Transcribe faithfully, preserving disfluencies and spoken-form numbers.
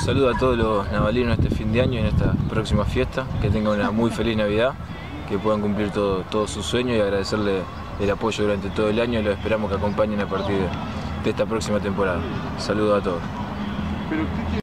saludo a todos los navalinos este fin de año y en esta próxima fiesta. Que tengan una muy feliz Navidad, que puedan cumplir todos todo sus sueños y agradecerle el apoyo durante todo el año y los esperamos que acompañen a partir de, de esta próxima temporada. Saludos a todos.